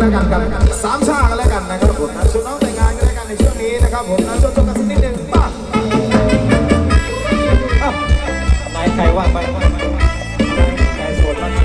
แล้วกันกับสามชากันแล้วกันนะครับผมนะชุดน้องแต่งงานกันแล้วกันในช่วงนี้นะครับผมนะช่วงกันสักนิดหนึ่งป่ะนายใครว่างไปนายโสดบ้าง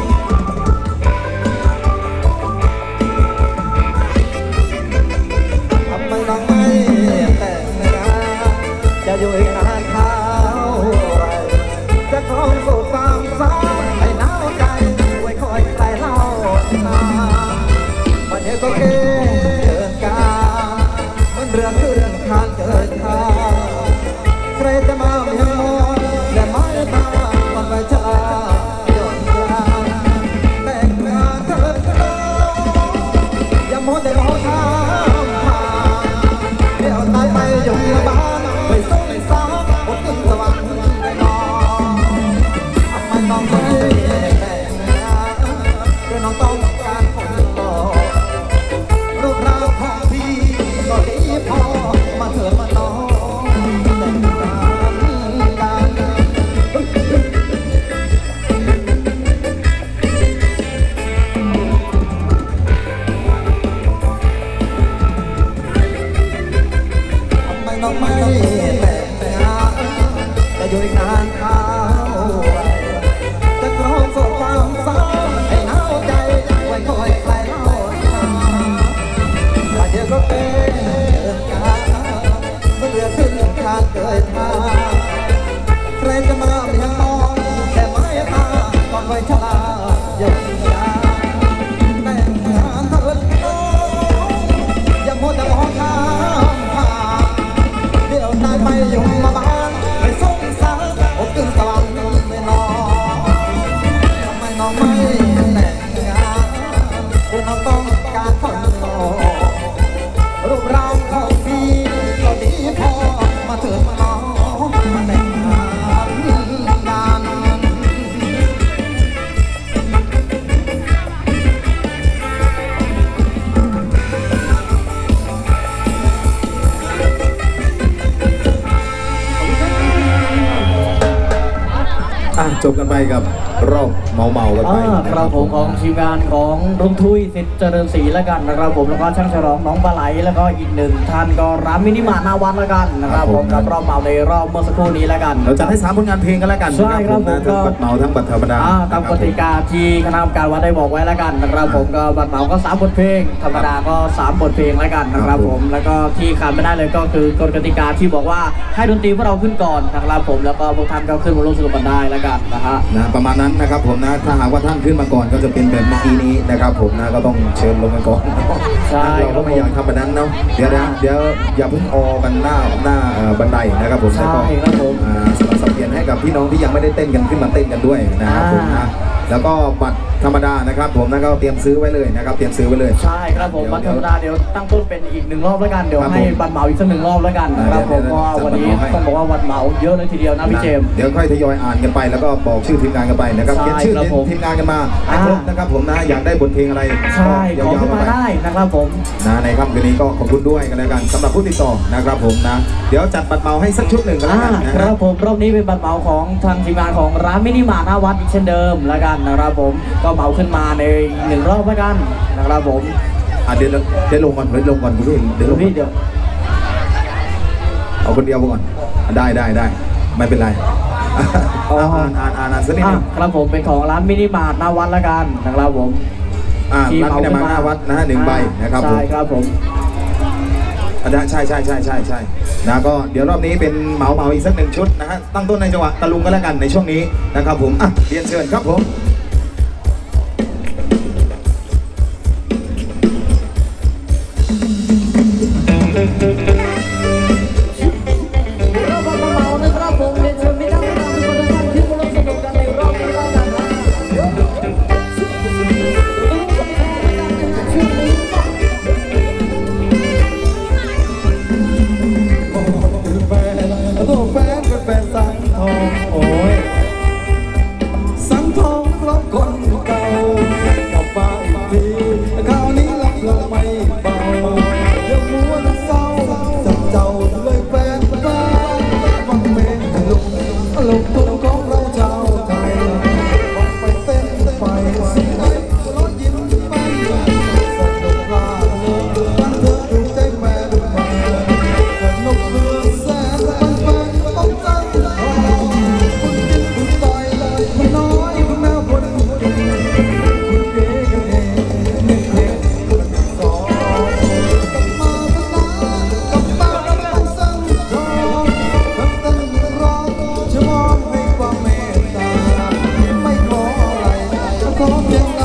ทำไมน้องไม่แต่งงานจะอยู่อีกนานเท่าไรจะครองโศกความเศร้าให้หนาวใจไว้คอยใครเล่านาวันนี้ก็เกินการมันเรื่องคือเรื่องขาดเกิดทางใครจะมาเมียมอนและไม้ตามันไปชาหย่อนกลางแต่งงานเถิดอย่ามัวแต่มองทางผ่านเดี๋ยวตายไปอยู่ในบ้านไม่ส่งสาวอดกินสวรรค์ได้นอนทำไมน้องไม่แต่งงานคือน้องต้องการคนต่อรูปร่างของพี่ก็ดีพอมาเถิดมาน้องแต่งงานกันทำไมน้องไม่แต่งงานจะอยู่อีกนานเท่าไรจะครองโศกความเศร้าให้หนาวใจไว้คอยใครเล่าว่าเดี๋ยวก็เป็นการเมื่อเรือขึ้นขาดเกิดทางใครจะมาเพียงมองแต่ไม่ตาก่อนไว้ชราอย่าแต่งงานเถิดอย่ามัวแต่มองข้ามผ่านเดี๋ยวตายไปอยู่มาบ้านไม่สงสารอดกินสวรรค์ไม่นอนทำไมน้องไม่แต่งงานหรือน้องต้องการคนโตรูปร่างของพี่ก็ดีพอมาเถิดมาน้องมาแต่งงานกันจบกันไปกับรอบเมากันไปครับผมของทีมงานของรุ่งทุยสิทธิ์เจริญศรีแล้วกันนะครับผมแล้วก็ช่างฉลองน้องปลาไหลแล้วก็อีกหนึ่งท่านก็ร้านมินิมาร์ทหน้าวัดแล้วกันนะครับผมกับรอบเมาในรอบเมื่อสักครู่นี้แล้วกันเราจะให้3ผลงานเพลงกันแล้วกันใช่ครับผมทั้งบัตรเมาทั้งบัตรธรรมดาตามกติกาที่คณะกรรมการวัดได้บอกไว้แล้วกันนะครับผมก็บัตรเมาก็3บทเพลงธรรมดาก็3บทเพลงแล้วกันนะครับผมแล้วก็ที่ขาดไม่ได้เลยก็คือกฎกติกาที่บอกว่าให้ดนตรีพวกเราขึ้นก่อนนะครับผมแล้วก็พวกท่านก็ขึ้นมาร่วมสนุกกันได้แล้วกันนะฮะประมาณนั้นนะครับผมนะถ้าหากว่าท่านขึ้นมาก่อนก็จะเป็นแบบเมื่อกี้นี้นะครับผมนะก็ต้องเชิญลงมาก่อนใช่เราก็ไม่อยากทำแบบนั้นเนาะเดี๋ยวอย่าเพิ่งออกันหน้าบันไดนะครับผมใช่ครับผมสลับสับเปลี่ยนให้กับพี่น้องที่ยังไม่ได้เต้นกันขึ้นมาเต้นกันด้วยนะครับผมนะแล้วก็บัตรธรรมดานะครับผมนะก็เตรียมซื้อไว้เลยนะครับเตรียมซื้อไว้เลยใช่ครับผมบัตรธรรมดาเดี๋ยวตั้งต้นเป็นอีก1รอบแล้วกันเดี๋ยวให้บัตรเหมาอีกสัก1รอบแล้วกันนะครับผมเพราะวันนี้ต้องบอกว่าบัตรเหมาเยอะเลยทีเดียวนะพี่เจมส์เดี๋ยวค่อยทยอยอ่านกันไปแล้วก็บอกชื่อทีมงานกันไปนะครับเขียนชื่อทีมงานกันมาให้ครบนะครับผมนะอยากได้บทเพลงอะไรใช่ขอขึ้นมาได้นะครับผมในค่ำคืนนี้ก็ขอบคุณด้วยกันแล้วกันสำหรับผู้ติดต่อนะครับผมนะเดี๋ยวจัดบัตรเหมาให้สักชุดหนึ่งกันแล้วกันนะครับผมรอบนี้เป็นบัตรเหมาของทางทีมงานของร้านมินิมาร์ทหน้าวัดอีกเช่นเดิมแล้วกันนะครับผมก็เหมาขึ้นมาใน1รอบแล้วกันนะครับผมเดี๋ยวลงก่อนลงก่อนคุณพี่เดี๋ยวลงเดี๋ยวเอาคนเดียวก่อนได้ไม่เป็นไรอ่านสักนิดนึงครับผมเป็นของร้านมินิมาร์ทหน้าวัดแล้วกันนะครับผมร้านมินิมาร์ทหน้าวัดนะ1 ใบนะครับผมใช่ครับผมใช่นะก็เดี๋ยวรอบนี้เป็นเหมาอีกสัก1ชุดนะฮะตั้งต้นในจังหวะตะลุงกันแล้วกันในช่วงนี้นะครับผมเรียนเชิญครับผมสขอเพียง